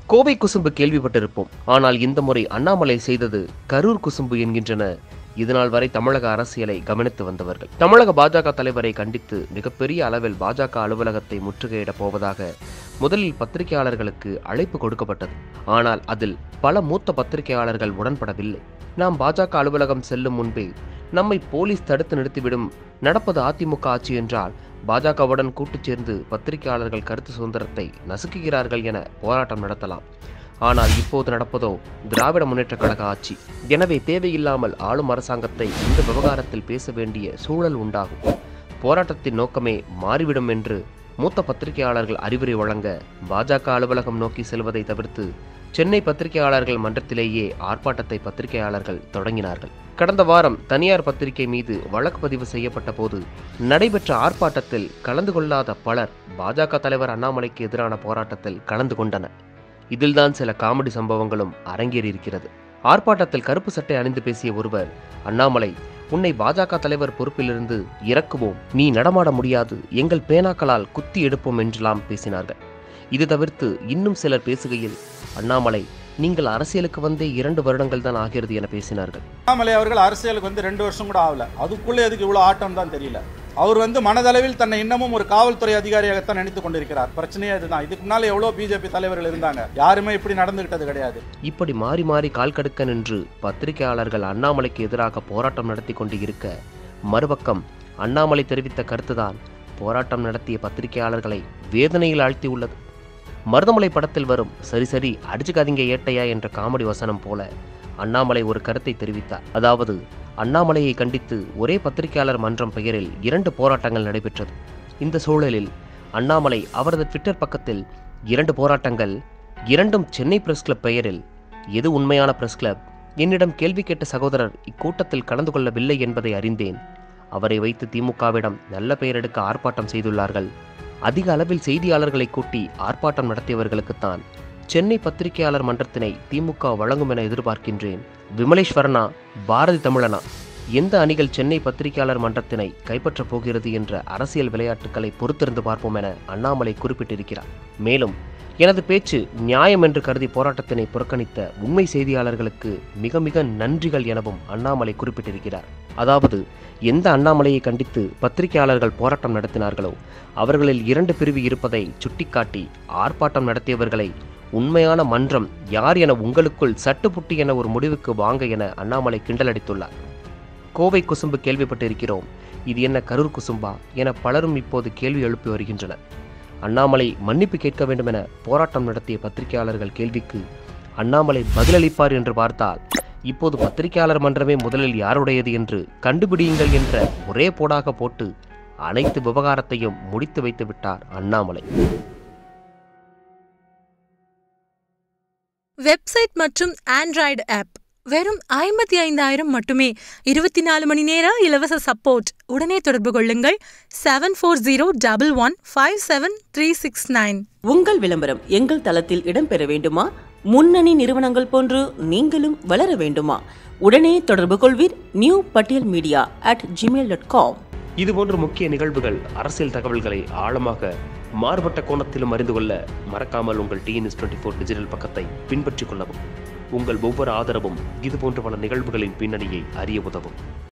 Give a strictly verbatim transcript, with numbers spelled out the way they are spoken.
கோவை குசும்பு கேள்விப்பட்டிருப்போம். ஆனால் இந்த முறை அண்ணாமலை செய்தது கரூர் குசும்பு என்கின்றன இதுநாள் வரை தமிழக அரசியலை கவனித்து வந்தவர்கள். தமிழக பாஜக தலைவரை கண்டித்து மிகப்பெரிய அளவில் பாஜக அலுவலகத்தை முற்றுகையிடப் போவதாக முதலில் பத்திரிகையாளர்களுக்கு அழைப்பு கொடுக்கப்பட்டது. ஆனால் அதில் பல மூத்த பத்திரிகையாளர்கள் உடன்படவில்லை. நாம் பாஜக அலுவலகம் செல்லும் முன்பே நம்மை போலீஸ் தடுத்து நிறுத்திவிடும், நடப்பது அதிமுக ஆட்சி என்றால் பாஜகவுடன் கூட்டு சேர்ந்து பத்திரிகையாளர்கள் கருத்து சுதந்திரத்தை நசுக்குகிறார்கள் என போராட்டம் நடத்தலாம். ஆனால் இப்போது நடப்பதோ திராவிட முன்னேற்ற கழக ஆட்சி. எனவே தேவையில்லாமல் ஆளும் அரசாங்கத்தை இந்த விவகாரத்தில் பேச வேண்டிய சூழல் உண்டாகும். போராட்டத்தின் நோக்கமே மாறிவிடும் என்று மூத்த பத்திரிகையாளர்கள் அறிவுரை வழங்க பாஜக அலுவலகம் நோக்கி செல்வதை தவிர்த்து சென்னை பத்திரிகையாளர்கள் மன்றத்திலேயே ஆர்ப்பாட்டத்தை பத்திரிகையாளர்கள் தொடங்கினார்கள். கடந்த வாரம் தனியார் பத்திரிகை மீது வழக்கு பதிவு செய்யப்பட்ட போது நடைபெற்ற ஆர்ப்பாட்டத்தில் கலந்து கொள்ளாத பலர் பாஜக தலைவர் அண்ணாமலைக்கு எதிரான போராட்டத்தில் கலந்து கொண்டனர். இதில்தான் சில காமெடி சம்பவங்களும் அரங்கேறியிருக்கிறது. ஆர்ப்பாட்டத்தில் கருப்பு சட்டை அணிந்து பேசிய ஒருவர், அண்ணாமலை, உன்னை பாஜக தலைவர் பொறுப்பிலிருந்து இறக்குவோம், நீ நடமாட முடியாது, எங்கள் பேனாக்களால் குத்தி எடுப்போம் என்றெல்லாம் பேசினார்கள். இது தவிர்த்து இன்னும் சிலர் பேசுகையில், அண்ணாமலை, நீங்கள் அரசியலுக்கு வந்து இரண்டு வருடங்கள் தான் ஆகிறது என பேசினார்கள். அண்ணாமலை அவர்கள் அரசியலுக்கு வந்து ரெண்டு வருஷம் கூட ஆகல, அதுக்குள்ளே எதுக்கு இவ்வளவு ஆட்டம் தான் தெரியல. அவர் வந்து மனதளவில் தன்னை இன்னமும் ஒரு காவல்துறை அதிகாரியாகத்தான் நினைத்துக் கொண்டிருக்கிறார். பிரச்சனையே இதுதான். இதுக்கு முன்னால எவ்வளவு பிஜேபி தலைவர்கள் இருந்தாங்க, யாருமே இப்படி நடந்துகிட்டது கிடையாது. இப்படி மாறி மாறி கால் கடுக்க நின்று பத்திரிகையாளர்கள் அண்ணாமலைக்கு எதிராக போராட்டம் நடத்தி கொண்டு இருக்க, மறுபக்கம் அண்ணாமலை தெரிவித்த கருத்துதான் போராட்டம் நடத்திய பத்திரிகையாளர்களை வேதனையில் ஆழ்த்தி உள்ளது. மருதமலை படத்தில் வரும் சரி சரி அடிச்சுக்காதீங்க ஏட்டையா என்ற காமெடி வசனம் போல அண்ணாமலை ஒரு கருத்தை தெரிவித்தார். அதாவது, அண்ணாமலையை கண்டித்து ஒரே பத்திரிகையாளர் மன்றம் பெயரில் இரண்டு போராட்டங்கள் நடைபெற்றது. இந்த சூழலில் அண்ணாமலை அவரது ட்விட்டர் பக்கத்தில் இரண்டு போராட்டங்கள், இரண்டும் சென்னை பிரஸ் கிளப் பெயரில், எது உண்மையான பிரஸ் கிளப்? என்னிடம் கேள்வி கேட்ட சகோதரர் இக்கூட்டத்தில் கலந்து கொள்ளவில்லை என்பதை அறிந்தேன். அவரை வைத்து திமுகவிடம் நல்ல பெயர் எடுக்க ஆர்ப்பாட்டம் செய்துள்ளார்கள். அதிக அளவில் செய்தியாளர்களை கூட்டி ஆர்ப்பாட்டம் நடத்தியவர்களுக்குத்தான் சென்னை பத்திரிகையாளர் மன்றத்தினை திமுக வழங்கும் என எதிர்பார்க்கின்றேன். விமலேஸ்வரனா, பாரதி தமிழனா, எந்த அணிகள் சென்னை பத்திரிகையாளர் மன்றத்தினை கைப்பற்றப் போகிறது என்ற அரசியல் விளையாட்டுகளை பொறுத்திருந்து பார்ப்போம் என அண்ணாமலை குறிப்பிட்டிருக்கிறார். மேலும், எனது பேச்சு நியாயம் என்று கருதி போராட்டத்தினை புறக்கணித்த உண்மை செய்தியாளர்களுக்கு மிக மிக நன்றிகள் எனவும் அண்ணாமலை குறிப்பிட்டிருக்கிறார். அதாவது, எந்த அண்ணாமலையை கண்டித்து பத்திரிகையாளர்கள் போராட்டம் நடத்தினார்களோ அவர்களில் இரண்டு பிரிவு இருப்பதை சுட்டிக்காட்டி ஆர்ப்பாட்டம் நடத்தியவர்களை உண்மையான மன்றம் யார் என உங்களுக்குள் சட்டுப்புட்டி என ஒரு முடிவுக்கு வாங்க என அண்ணாமலை கிண்டலடித்துள்ளார். கோவை குசும்பு கேள்விப்பட்டிருக்கிறோம், இது என்ன கரூர் குசும்பா என பலரும் இப்போது கேள்வி எழுப்பி வருகின்றனர். அண்ணாமலை மன்னிப்பு கேட்க வேண்டும் என போராட்டம் நடத்திய பத்திரிகையாளர்கள் கேள்விக்கு அண்ணாமலை பதிலளிப்பார் என்று பார்த்தால், இப்போது பத்திரிகையாளர் மன்றமே முதலில் யாருடையது என்று கண்டுபிடியுங்கள் என்ற ஒரே போடாக போட்டு அனைத்து விவகாரத்தையும் முடித்து வைத்து விட்டார் அண்ணாமலை. வெப்சைட் மற்றும் ஆண்ட்ராய்டு ஆப் வெறும் ஐம்பத்தி ஐந்தாயிரம் மட்டுமே. இருபத்தி நாலு மணி நேர இலவச சப்போர்ட். உடனே தொடர்பு கொள்ளுங்கள் seven four zero double one five seven three six nine. உங்கள் விளம்பரம் எங்கள் தளத்தில் இடம்பெற வேண்டுமா? முன்னணி நிறுவனங்கள் போன்று நீங்களும் வளர வேண்டுமா? உடனே தொடர்பு கொள்வீர் நியூ பட்டியல் media at Gmail dot com. இதுபோன்ற முக்கிய நிகழ்வுகள், அரசியல் தகவல்களை ஆழமாக மாறுபட்ட கோணத்திலும் அறிந்து கொள்ள மறக்காமல் உங்கள் டிஎன்எஸ் டுவெண்ட்டி ஃபோர் டிஜிட்டல் பக்கத்தை பின்பற்றிக் கொள்ளவும். உங்கள் ஒவ்வொரு ஆதரவும் இதுபோன்ற பல நிகழ்வுகளின் பின்னணியை அறிய உதவும்.